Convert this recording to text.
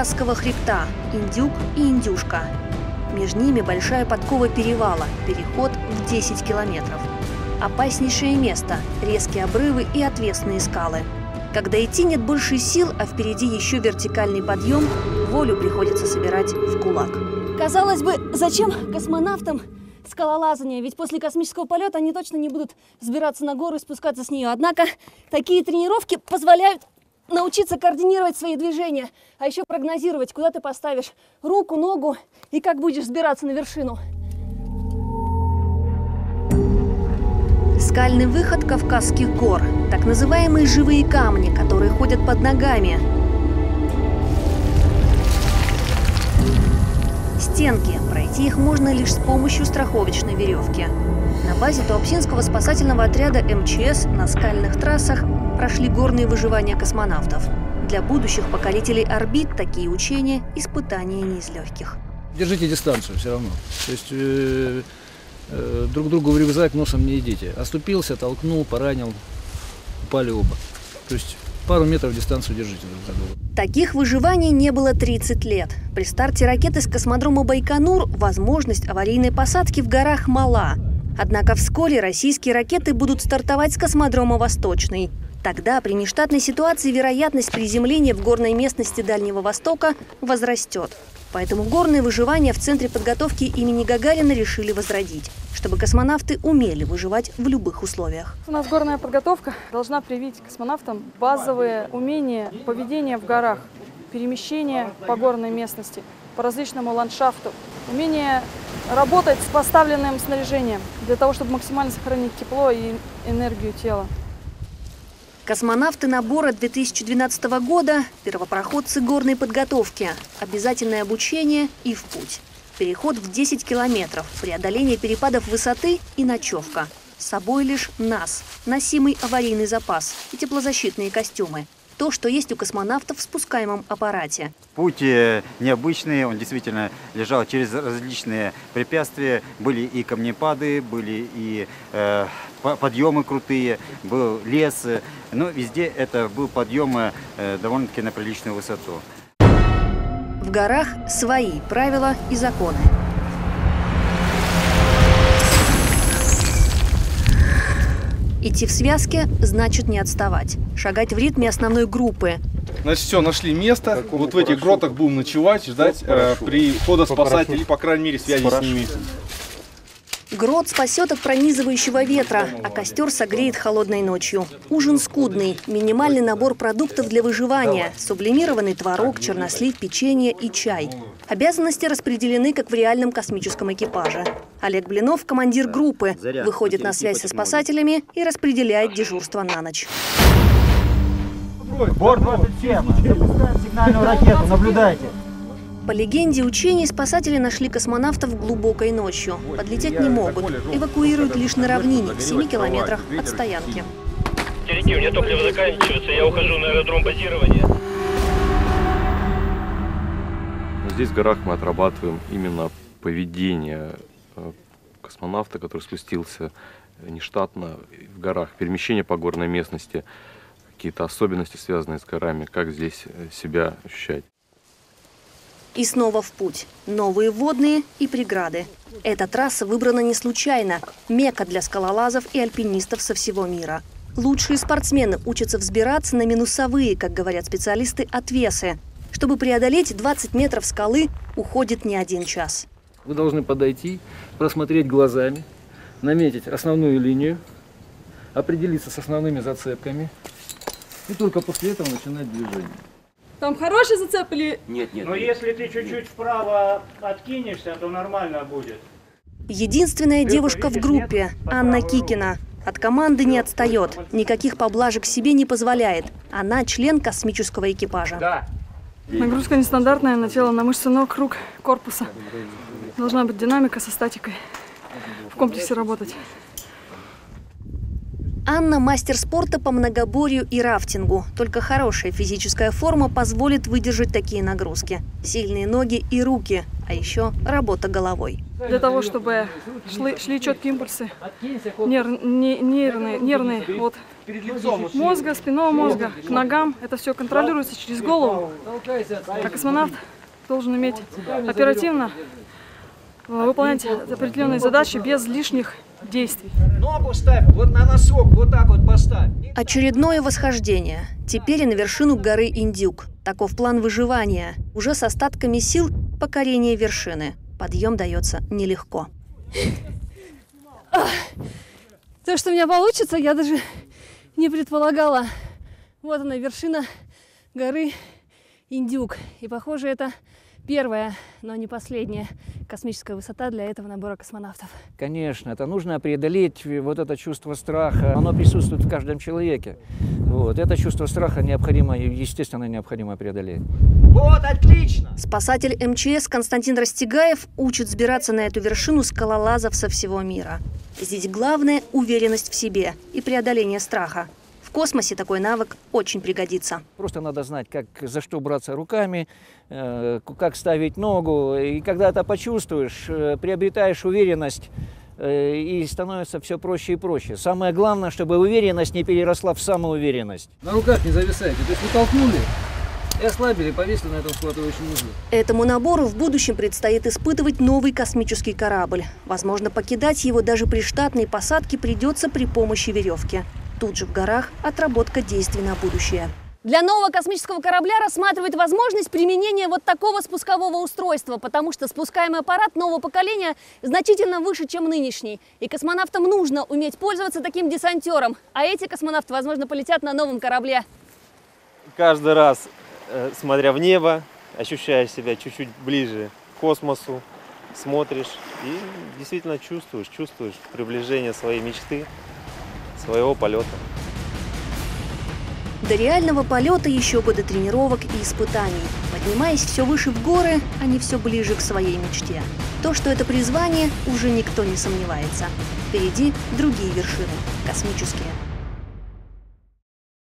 Кавказского хребта – Индюк и Индюшка. Между ними большая подкова перевала, переход в 10 километров. Опаснейшее место – резкие обрывы и отвесные скалы. Когда идти нет больше сил, а впереди еще вертикальный подъем, волю приходится собирать в кулак. Казалось бы, зачем космонавтам скалолазание? Ведь после космического полета они точно не будут взбираться на гору и спускаться с нее. Однако такие тренировки позволяют научиться координировать свои движения, а еще прогнозировать, куда ты поставишь руку, ногу и как будешь взбираться на вершину. Скальный выход Кавказских гор, так называемые живые камни, которые ходят под ногами. Стенки. Пройти их можно лишь с помощью страховочной веревки. На базе Туапсинского спасательного отряда МЧС на скальных трассах прошли горные выживания космонавтов. Для будущих покорителей орбит такие учения – испытания не из легких. Держите дистанцию все равно. То есть друг другу в рюкзак носом не идите. Оступился, толкнул, поранил, упали оба. То есть пару метров дистанцию держите друг за друга. Таких выживаний не было 30 лет. При старте ракеты с космодрома Байконур возможность аварийной посадки в горах мала. Однако вскоре российские ракеты будут стартовать с космодрома Восточный. Тогда при нештатной ситуации вероятность приземления в горной местности Дальнего Востока возрастет. Поэтому горное выживание в Центре подготовки имени Гагарина решили возродить, чтобы космонавты умели выживать в любых условиях. У нас горная подготовка должна привить космонавтам базовые умения поведения в горах, перемещения по горной местности, по различному ландшафту, умение работать с поставленным снаряжением для того, чтобы максимально сохранить тепло и энергию тела. Космонавты набора 2012 года – первопроходцы горной подготовки, обязательное обучение и в путь. Переход в 10 километров, преодоление перепадов высоты и ночевка. С собой лишь НАС, носимый аварийный запас и теплозащитные костюмы. То, что есть у космонавтов в спускаемом аппарате. Путь необычный, он действительно лежал через различные препятствия. Были и камнепады, были и подъемы крутые, был лес. Но везде это был подъем довольно-таки на приличную высоту. В горах свои правила и законы. Идти в связке значит не отставать. Шагать в ритме основной группы. Значит, все, нашли место. Вот в этих гротах будем ночевать, ждать прихода спасателей, по крайней мере, связи с ними. Грот спасет от пронизывающего ветра, а костер согреет холодной ночью. Ужин скудный, минимальный набор продуктов для выживания, сублимированный творог, чернослив, печенье и чай. Обязанности распределены, как в реальном космическом экипаже. Олег Блинов, командир группы, выходит на связь со спасателями и распределяет дежурство на ночь. Борт 27, запускаем сигнальную ракету, наблюдайте. По легенде учений, спасатели нашли космонавтов глубокой ночью. Подлететь не могут. Эвакуируют лишь на равнине, в 7 километрах от стоянки. Впереди, у меня топливо заканчивается, я ухожу на аэродром базирования. Здесь в горах мы отрабатываем именно поведение космонавта, который спустился нештатно в горах, перемещение по горной местности, какие-то особенности, связанные с горами, как здесь себя ощущать. И снова в путь. Новые водные и преграды. Эта трасса выбрана не случайно. Мекка для скалолазов и альпинистов со всего мира. Лучшие спортсмены учатся взбираться на минусовые, как говорят специалисты, отвесы. Чтобы преодолеть 20 метров скалы, уходит не 1 час. Вы должны подойти, просмотреть глазами, наметить основную линию, определиться с основными зацепками и только после этого начинать движение. Там хороший зацеп или... Нет. Но если ты чуть-чуть вправо откинешься, то нормально будет. Единственная девушка в группе – Анна Кикина. От команды не отстает, никаких поблажек себе не позволяет. Она член космического экипажа. Да. Нагрузка нестандартная на тело, на мышцы ног, рук, корпуса. Должна быть динамика со статикой. В комплексе работать. Анна – мастер спорта по многоборью и рафтингу. Только хорошая физическая форма позволит выдержать такие нагрузки. Сильные ноги и руки, а еще работа головой. Для того, чтобы шли четкие импульсы нервные от мозга, спинного мозга к ногам, это все контролируется через голову. А космонавт должен уметь оперативно выполнять определенные задачи без лишних действий. Ногу ставь вот на носок, вот так вот поставь. Очередное восхождение. Теперь на вершину горы Индюк. Таков план выживания. Уже с остатками сил покорения вершины. Подъем дается нелегко. То, что у меня получится, я даже не предполагала. Вот она, вершина горы Индюк. И, похоже, это первая, но не последняя космическая высота для этого набора космонавтов. Конечно, это нужно преодолеть вот это чувство страха. Оно присутствует в каждом человеке. Вот. Это чувство страха необходимо, естественно, необходимо преодолеть. Вот, отлично! Спасатель МЧС Константин Растегаев учит взбираться на эту вершину скалолазов со всего мира. Здесь главное – уверенность в себе и преодоление страха. В космосе такой навык очень пригодится. Просто надо знать, как, за что браться руками, как ставить ногу. И когда это почувствуешь, приобретаешь уверенность, и становится все проще и проще. Самое главное, чтобы уверенность не переросла в самоуверенность. На руках не зависайте. То есть вы толкнули и ослабили, повесили на этом схватывающем узле. Этому набору в будущем предстоит испытывать новый космический корабль. Возможно, покидать его даже при штатной посадке придется при помощи веревки. Тут же в горах отработка действий на будущее. Для нового космического корабля рассматривают возможность применения вот такого спускового устройства, потому что спускаемый аппарат нового поколения значительно выше, чем нынешний. И космонавтам нужно уметь пользоваться таким десантером. А эти космонавты, возможно, полетят на новом корабле. Каждый раз, смотря в небо, ощущаешь себя чуть-чуть ближе к космосу, смотришь и действительно чувствуешь приближение своей мечты, своего полета. До реального полета еще годы тренировок и испытаний. Поднимаясь все выше в горы, они все ближе к своей мечте. То, что это призвание, уже никто не сомневается. Впереди другие вершины, космические.